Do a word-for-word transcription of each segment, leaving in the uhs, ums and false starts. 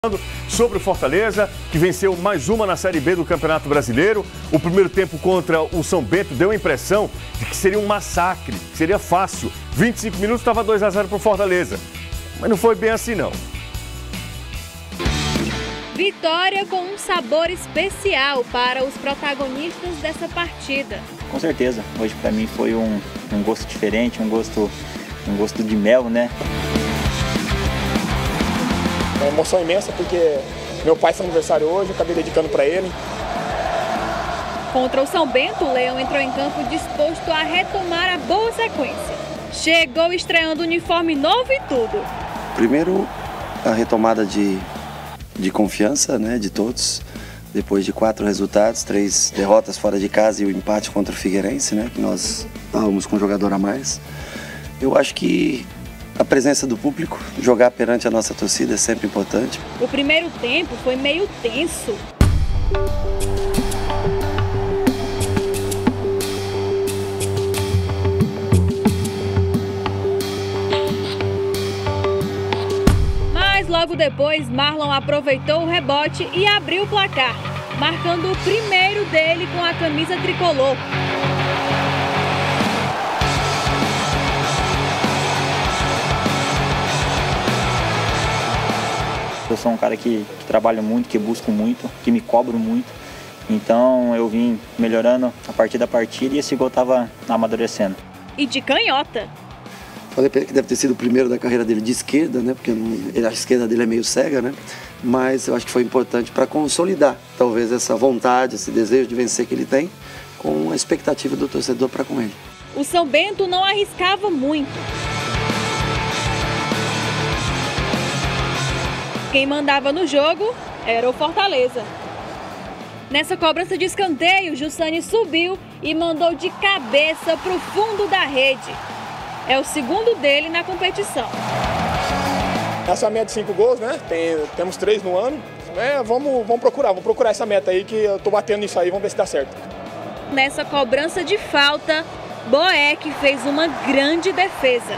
Sobre o Fortaleza, que venceu mais uma na Série B do Campeonato Brasileiro. O primeiro tempo contra o São Bento deu a impressão de que seria um massacre, que seria fácil. vinte e cinco minutos estava dois a zero para o Fortaleza. Mas não foi bem assim, não. Vitória com um sabor especial para os protagonistas dessa partida. Com certeza, hoje para mim foi um, um gosto diferente, um gosto, um gosto de mel, né? É uma emoção imensa porque meu pai foi aniversário hoje, eu acabei dedicando para ele. Contra o São Bento, o Leão entrou em campo disposto a retomar a boa sequência. Chegou estreando uniforme novo e tudo. Primeiro, a retomada de, de confiança, né, de todos. Depois de quatro resultados, três derrotas fora de casa e o empate contra o Figueirense, né, que nós estávamos com um jogador a mais. Eu acho que a presença do público, jogar perante a nossa torcida é sempre importante. O primeiro tempo foi meio tenso. Mas logo depois, Marlon aproveitou o rebote e abriu o placar, marcando o primeiro dele com a camisa tricolor. Eu sou um cara que, que trabalho muito, que busco muito, que me cobro muito. Então eu vim melhorando a partir da partida e esse gol estava amadurecendo. E de canhota. Falei para ele que deve ter sido o primeiro da carreira dele de esquerda, né? Porque não, a esquerda dele é meio cega, né? Mas eu acho que foi importante para consolidar, talvez, essa vontade, esse desejo de vencer que ele tem, com a expectativa do torcedor para com ele. O São Bento não arriscava muito. Quem mandava no jogo era o Fortaleza. Nessa cobrança de escanteio, Jussani subiu e mandou de cabeça para o fundo da rede. É o segundo dele na competição. Essa meta de cinco gols, né? Tem, temos três no ano. É, vamos, vamos procurar, vamos procurar essa meta aí que eu tô batendo nisso aí, vamos ver se dá certo. Nessa cobrança de falta, Boeck fez uma grande defesa.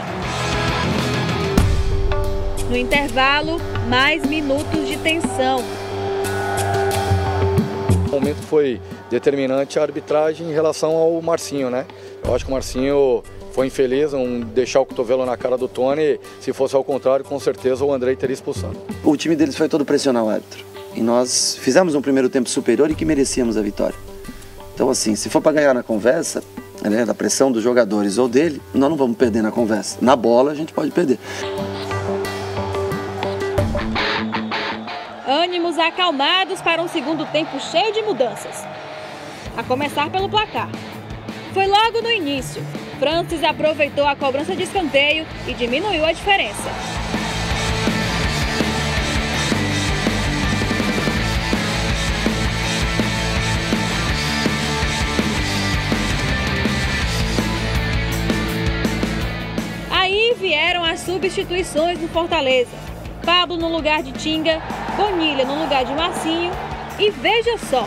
No intervalo, mais minutos de tensão. O momento foi determinante a arbitragem em relação ao Marcinho, né? Eu acho que o Marcinho foi infeliz, não deixar o cotovelo na cara do Tony. Se fosse ao contrário, com certeza o Andrei teria expulsado. O time deles foi todo pressionar o árbitro. E nós fizemos um primeiro tempo superior e que merecíamos a vitória. Então, assim, se for para ganhar na conversa, né, da pressão dos jogadores ou dele, nós não vamos perder na conversa. Na bola a gente pode perder. Ânimos acalmados para um segundo tempo cheio de mudanças. A começar pelo placar. Foi logo no início. Francis aproveitou a cobrança de escanteio e diminuiu a diferença. Aí vieram as substituições no Fortaleza. Pablo no lugar de Tinga, Bonilha no lugar de Marcinho e veja só.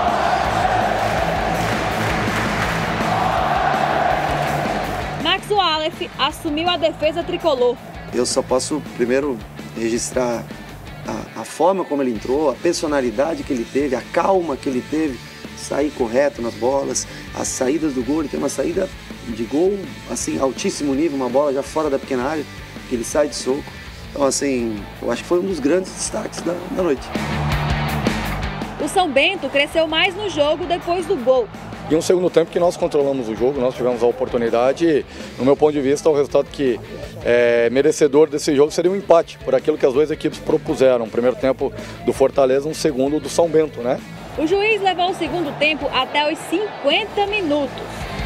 Max Wallace assumiu a defesa tricolor. Eu só posso primeiro registrar a, a forma como ele entrou, a personalidade que ele teve, a calma que ele teve, sair correto nas bolas, as saídas do gol. Ele tem uma saída de gol assim, altíssimo nível, uma bola já fora da pequena área, que ele sai de soco. Então, assim, eu acho que foi um dos grandes destaques da, da noite. O São Bento cresceu mais no jogo depois do gol. E um segundo tempo que nós controlamos o jogo, nós tivemos a oportunidade e, no meu ponto de vista, o resultado que é merecedor desse jogo seria um empate, por aquilo que as duas equipes propuseram. Um primeiro tempo do Fortaleza, um segundo do São Bento, né? O juiz levou o segundo tempo até os cinquenta minutos.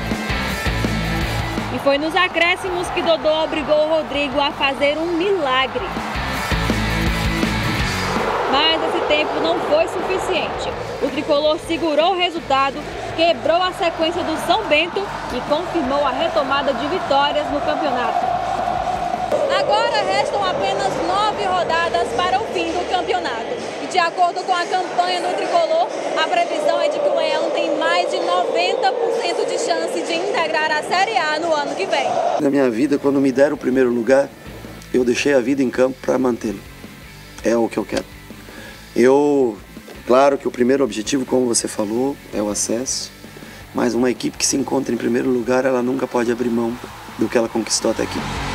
E foi nos acréscimos que Dodô obrigou o Rodrigo a fazer um milagre. Mas esse tempo não foi suficiente. O tricolor segurou o resultado, quebrou a sequência do São Bento e confirmou a retomada de vitórias no campeonato. Agora restam apenas nove rodadas para o fim do campeonato. E de acordo com a campanha do tricolor, a previsão é de que o Leão tem mais de noventa por cento de chance de integrar a Série A no ano que vem. Na minha vida, quando me deram o primeiro lugar, eu deixei a vida em campo para mantê-lo. É o que eu quero. Eu, claro que o primeiro objetivo, como você falou, é o acesso, mas uma equipe que se encontra em primeiro lugar, ela nunca pode abrir mão do que ela conquistou até aqui.